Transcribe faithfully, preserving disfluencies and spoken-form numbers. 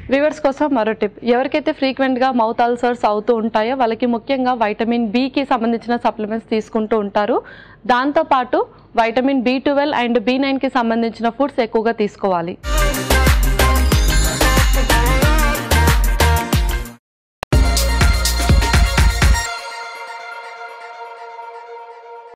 Viewers కోసం మరో tip, ఎవరికైతే ఫ్రీక్వెంట్గా మౌత్ అల్సర్స్ అవుతూ ఉంటాయో వాళ్ళకి ముఖ్యంగా వైటమిన్ బికి సంబంధించిన సప్లిమెంట్స్ తీసుకుంటూ ఉంటారు. దాంతోపాటు vitamin B twelve and B నైన్కి సంబంధించిన ఫుడ్స్ ఎక్కువగా తీసుకోవాలి.